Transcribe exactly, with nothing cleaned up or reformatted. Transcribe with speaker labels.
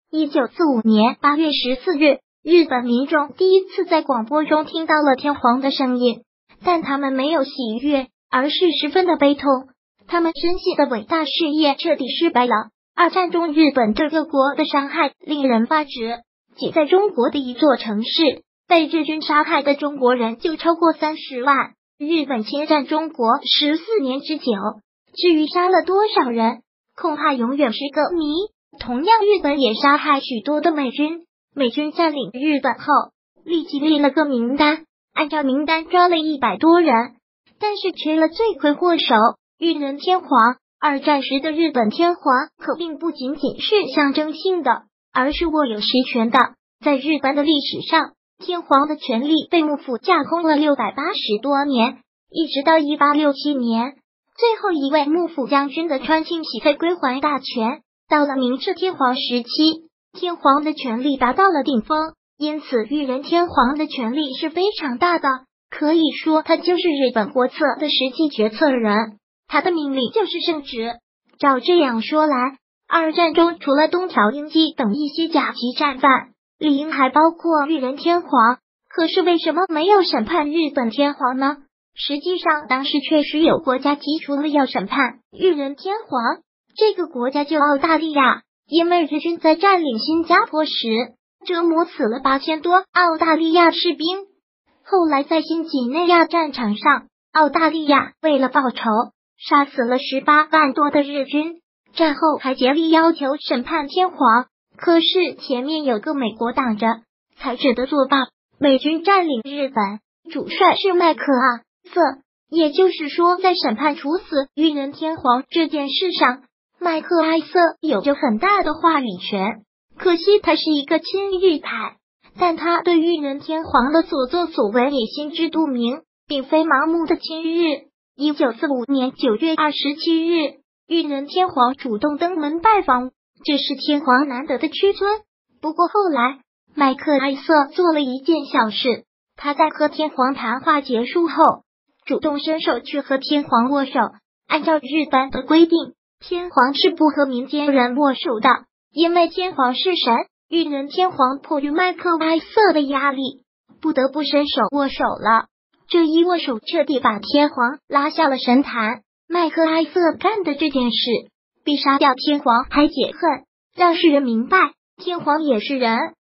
Speaker 1: 一九四五年八月十四日，日本民众第一次在广播中听到了天皇的声音，但他们没有喜悦，而是十分的悲痛。他们深信的伟大事业彻底失败了。二战中日本对各国的伤害令人发指，仅在中国的一座城市，被日军杀害的中国人就超过三十万。日本侵占中国十四年之久，至于杀了多少人，恐怕永远是个谜。同样，日本也杀害许多的美军。美军占领日本后，立即立了个名单，按照名单抓了一百多人，但是缺了罪魁祸首裕仁天皇。二战时的日本天皇可并不仅仅是象征性的，而是握有实权的。在日本的历史上，天皇的权力被幕府架空了六百八十多年，一直到一八六七年，最后一位幕府将军的川庆喜被归还大权。到了明治天皇时期，天皇的权力达到了顶峰，因此裕仁天皇的权力是非常大的，可以说他就是日本国策的实际决策人，他的命令就是圣旨。照这样说来，二战中除了东条英机等一些甲级战犯，理应还包括裕仁天皇。可是为什么没有审判日本天皇呢？实际上当时确实有国家提出了要审判裕仁天皇，这个国家就澳大利亚，因为日军在占领新加坡时折磨死了八千多澳大利亚士兵。后来在新几内亚战场上，澳大利亚为了报仇杀死了十八万多的日军，战后还竭力要求审判天皇，可是前面有个美国挡着，才只得作罢。美军占领日本，主帅是麦克阿瑟，也就是说在审判处死裕仁天皇这件事上，麦克阿瑟有着很大的话语权。可惜他是一个亲日派，但他对裕仁天皇的所作所为也心知肚明，并非盲目的亲日。一九四五年九月二十七日，裕仁天皇主动登门拜访，这是天皇难得的屈尊。不过后来麦克阿瑟做了一件小事，他在和天皇谈话结束后，主动伸手去和天皇握手。按照日本的规定，天皇是不和民间人握手的，因为天皇是神。裕仁天皇迫于麦克阿瑟的压力，不得不伸手握手了。这一握手彻底把天皇拉下了神坛。麦克阿瑟干的这件事，比杀掉天皇还解恨，让世人明白天皇也是人，